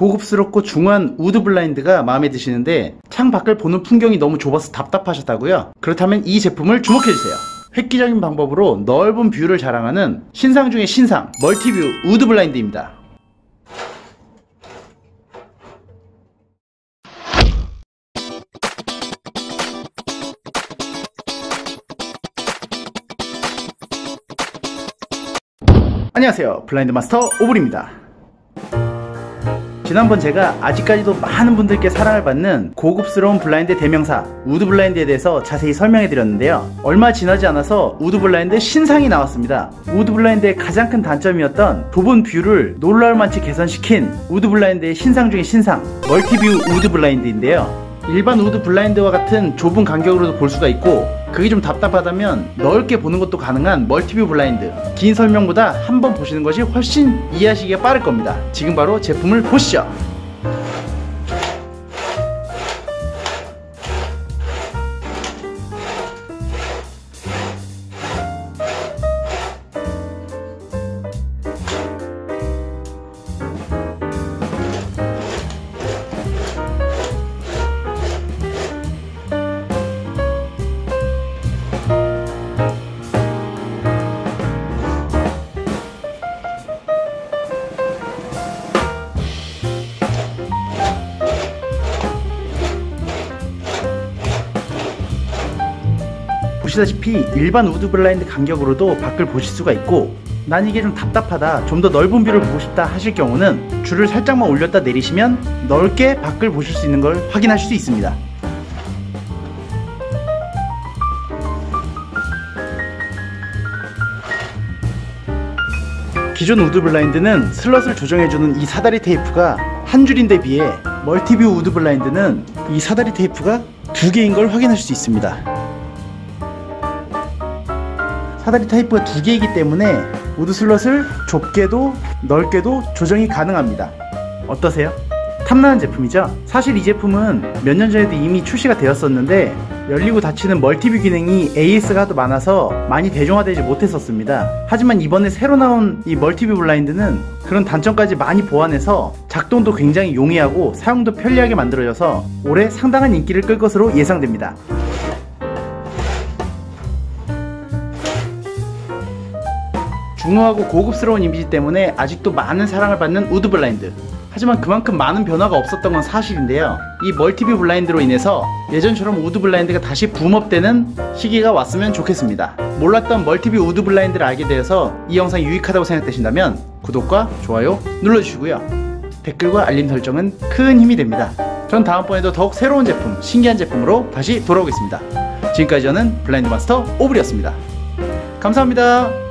고급스럽고 중후한 우드 블라인드가 마음에 드시는데 창 밖을 보는 풍경이 너무 좁아서 답답하셨다고요? 그렇다면 이 제품을 주목해주세요. 획기적인 방법으로 넓은 뷰를 자랑하는 신상 중의 신상 멀티뷰 우드 블라인드입니다. 안녕하세요, 블라인드 마스터 오블입니다. 지난번 제가 아직까지도 많은 분들께 사랑을 받는 고급스러운 블라인드 대명사 우드 블라인드에 대해서 자세히 설명해 드렸는데요, 얼마 지나지 않아서 우드 블라인드 신상이 나왔습니다. 우드 블라인드의 가장 큰 단점이었던 좁은 뷰를 놀라울 만치 개선시킨 우드 블라인드의 신상 중의 신상 멀티뷰 우드 블라인드인데요, 일반 우드 블라인드와 같은 좁은 간격으로도 볼 수가 있고, 그게 좀 답답하다면 넓게 보는 것도 가능한 멀티뷰 블라인드. 긴 설명보다 한번 보시는 것이 훨씬 이해하시기가 빠를 겁니다. 지금 바로 제품을 보시죠. 보시다시피 일반 우드 블라인드 간격으로도 밖을 보실 수가 있고, 난 이게 좀 답답하다, 좀 더 넓은 뷰를 보고 싶다 하실 경우는 줄을 살짝만 올렸다 내리시면 넓게 밖을 보실 수 있는 걸 확인하실 수 있습니다. 기존 우드 블라인드는 슬롯을 조정해주는 이 사다리 테이프가 한 줄인데 비해 멀티뷰 우드 블라인드는 이 사다리 테이프가 두 개인 걸 확인하실 수 있습니다. 사다리 타입가 두 개이기 때문에 우드 슬롯을 좁게도 넓게도 조정이 가능합니다. 어떠세요? 탐나는 제품이죠? 사실 이 제품은 몇 년 전에도 이미 출시가 되었었는데 열리고 닫히는 멀티뷰 기능이 AS가 하도 많아서 많이 대중화되지 못했었습니다. 하지만 이번에 새로 나온 이 멀티뷰 블라인드는 그런 단점까지 많이 보완해서 작동도 굉장히 용이하고 사용도 편리하게 만들어져서 올해 상당한 인기를 끌 것으로 예상됩니다. 중후하고 고급스러운 이미지 때문에 아직도 많은 사랑을 받는 우드 블라인드. 하지만 그만큼 많은 변화가 없었던 건 사실인데요, 이 멀티뷰 블라인드로 인해서 예전처럼 우드 블라인드가 다시 붐업되는 시기가 왔으면 좋겠습니다. 몰랐던 멀티뷰 우드 블라인드를 알게 되어서 이 영상이 유익하다고 생각되신다면 구독과 좋아요 눌러주시고요, 댓글과 알림 설정은 큰 힘이 됩니다. 전 다음번에도 더욱 새로운 제품, 신기한 제품으로 다시 돌아오겠습니다. 지금까지 저는 블라인드 마스터 오블이었습니다. 감사합니다.